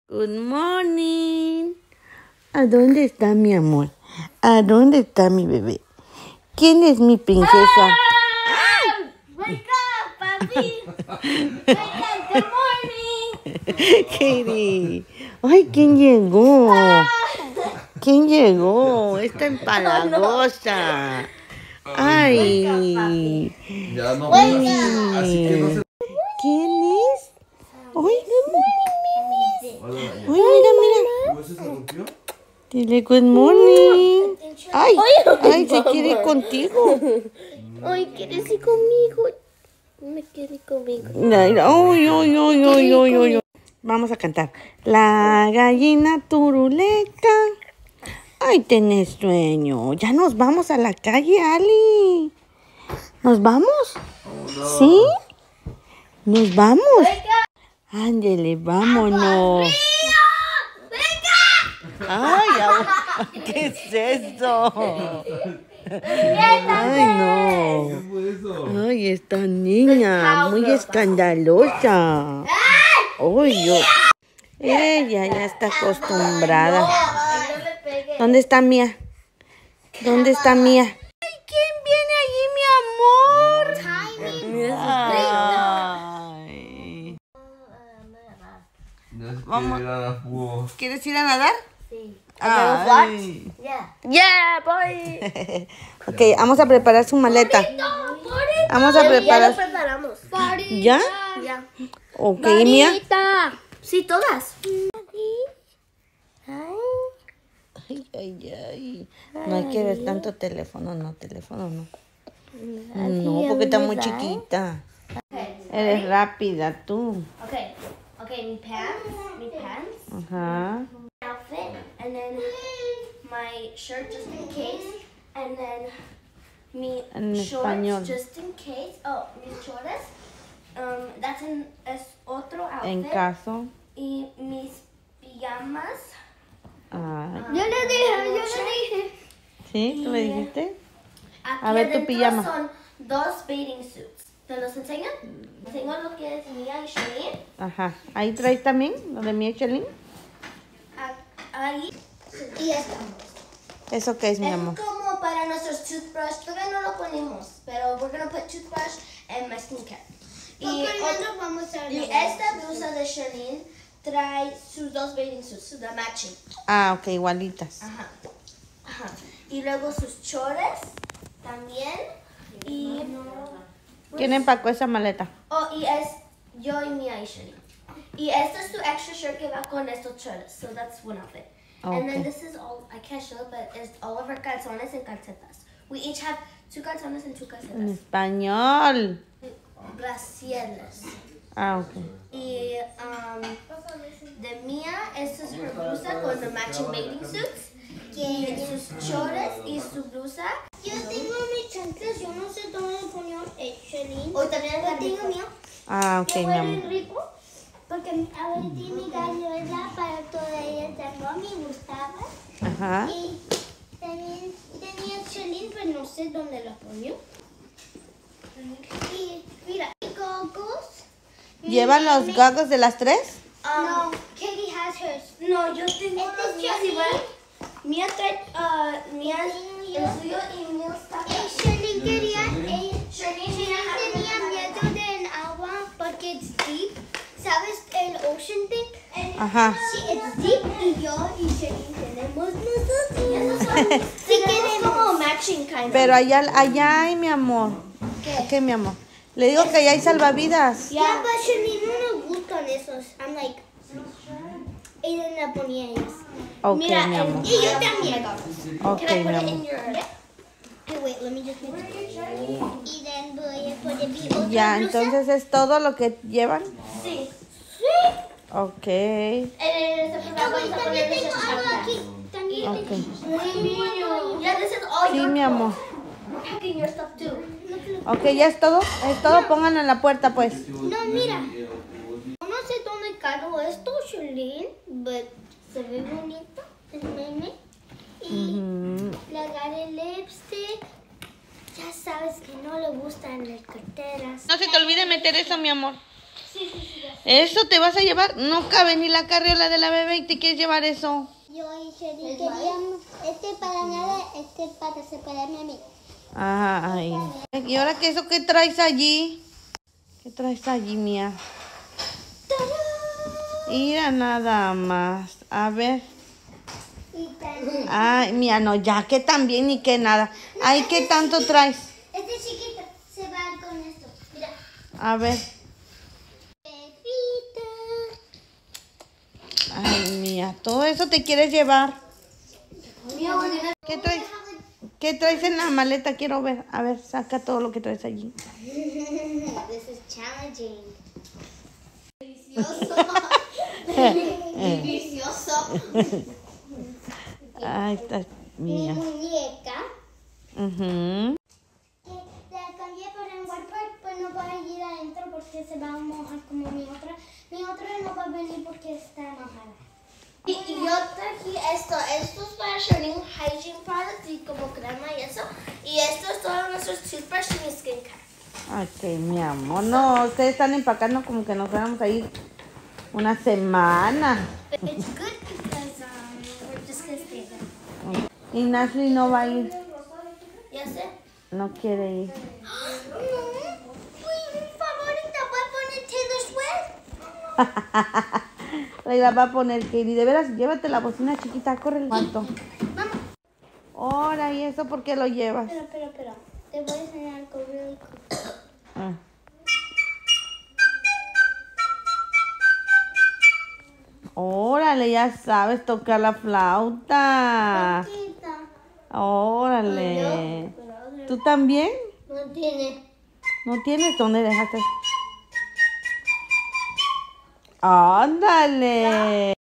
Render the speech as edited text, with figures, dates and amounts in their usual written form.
Good morning. ¿A dónde está mi amor? ¿A dónde está mi bebé? ¿Quién es mi princesa? Wake up, papi. Wake up, good morning. Katie. Ay, ¿quién llegó? ¿Quién llegó? Está empalagosa. Ay. Ya no. Así que no se... ¿Quién es? Ay, good morning, babies. Ay, mira. ¿Ese se rompió? Dile good morning. Ay, se quiere ir contigo. Ay, ¿quieres ir conmigo? Me quiere ir conmigo. Ay. Vamos a cantar. La gallina turuleca. Ay, tenés sueño. Ya nos vamos a la calle, Ali. ¿Nos vamos? No. ¿Sí? ¿Nos vamos? Ándele, vámonos. Ay, ¿qué es eso? Ay, no. ¿Qué fue eso? Ay, esta niña, muy escandalosa. Ay, ella ya está acostumbrada. ¿Dónde está Mía? ¿Dónde está Mía? Ay, ¿quién viene allí, mi amor? Ay. Ya se Vamos. quiere ir a la fuga. ¿Quieres ir a nadar? Sí. Ay. Yeah, boy. Ok, vamos a preparar su maleta. Vamos a Ya lo preparar. preparamos. ¿Ya? Ya. Ok, Mía. Sí, todas. Ay. No hay que ver tanto teléfono, no. No, porque está muy chiquita. Eres rápida, tú. Okay, mi pants, Ajá. outfit, and then my shirt just in case, and then mi En shorts español. just in case. Oh, mis shorts. Es otro outfit. En caso. Y mis pijamas. Ay. Yo le dije. ¿Sí? ¿Tú me dijiste? Aquí A ver tu adentro pijama. son dos bathing suits. ¿Te los enseño? Enseño lo que es Mía y Shalene. Ajá. ¿Ahí traes también lo de mi Chelín? Ahí. Y esto. ¿Eso qué es, mi amor? Es como para nuestros toothbrush. Todavía no lo ponemos, pero we're gonna put toothbrush and my skincare. Y esta blusa de Shalene trae sus dos bathing suits, the matching. Ah, ok, igualitas. Ajá. Y luego sus chores también. Y ¿Quién empacó esa maleta? y es yo y Mia y Shalene. Y este es tu extra shirt que va con estos chores. So that's one outfit. And then this is all, I can't show it, but it's all of our calzones and calcetas. We each have 2 calzones and 2 En calcetas. español. Brasieres. Ah, ok. Y de Mia, esta es her blusa con the matching bathing suits. Y sus chores y su blusa. Yo tengo mis chanclas, yo no sé dónde poner Shalene. Hoy también Yo tengo mío. Ah, ok, Que mi huele amor. rico. Porque a ver, mi gallola para toda ella tengo, me gustaba. Ajá. Y también tenía Shalene, pero no sé dónde la ponió. Y mira, goggles. ¿Llevan los goggles de las 3? No, Katie has hers. No, yo tengo Este los es míos Shalene. igual. Mia trae, Mia el suyo y mío está acá. Shalene quería, Shalene tenía miedo del agua porque es deep. ¿Sabes el ocean thing? Ajá. Sí, it's deep y yo y Shalene tenemos nosotros. Sí, queremos como matching kind of. Pero allá hay, mi amor. ¿Qué, mi amor? Le digo que allá hay salvavidas. Yeah, but Shalene no nos gustan esos. I'm like, ella la ponía ellas. Ok, Mira, mi amor. Y yo también. Ok, Can I mi put it amor. in your... Okay, wait, let me just move it. Y then voy a poner mi otra Ya, blusa. entonces es todo lo que llevan. Sí. Ok. También tengo algo aquí. También Ok. Yeah, this is all Sí, your mi amor. We're packing your stuff too. Ok, ya es todo. Es todo, pónganlo en la puerta, pues. No, mira. No sé dónde cargo esto, Shalene, but se ve bonito el meme. Y le agarré lipstick. Ya sabes que no le gustan las carteras. No se te olvide meter eso, mi amor. Sí, ya ¿Eso te vas a llevar? No cabe ni la carriola de la bebé y te quieres llevar eso. Yo y Sherry queríamos para nada, para separarme a mí. Ay. ¿Y ahora qué eso que traes allí? ¿Qué traes allí, mía? Mira nada más. A ver. Ay, mía, no, ya que también ni que nada. Ay, ¿qué tanto traes? Este chiquito se va con esto. Mira. A ver. Pepita. Ay, mía, todo eso te quieres llevar. ¿Qué traes? ¿Qué traes en la maleta? Quiero ver. A ver, saca todo lo que traes allí. This is challenging. Delicioso. Ay, está Mi mía. muñeca. Que la cambié por el Warpack, pues no va a ir adentro porque se va a mojar como mi otra. Mi otra no va a venir porque está mojada. Y yo traje esto es para Charlene Hygiene Products y como crema y eso. Y esto es todo nuestros toothbrush y skincare. Ok, mi amor. No, ustedes están empacando como que nos fuéramos a ir una semana. It's good because we're just gonna stay there. Y Nashley no va a ir. Ya sé. No quiere ir. No, mi favorita, voy a poner Taylor Swift. Ahí la va a poner Katie. De veras, llévate la bocina chiquita. Corre. ¿Cuánto? Mamá. Ahora, ¿y eso por qué lo llevas? Pero. Te voy a enseñar algo really cool. Ah. Órale, ya sabes tocar la flauta. Poquita. Órale. ¿Tú también? No tiene. ¿No tienes? ¿Dónde dejaste? Ándale.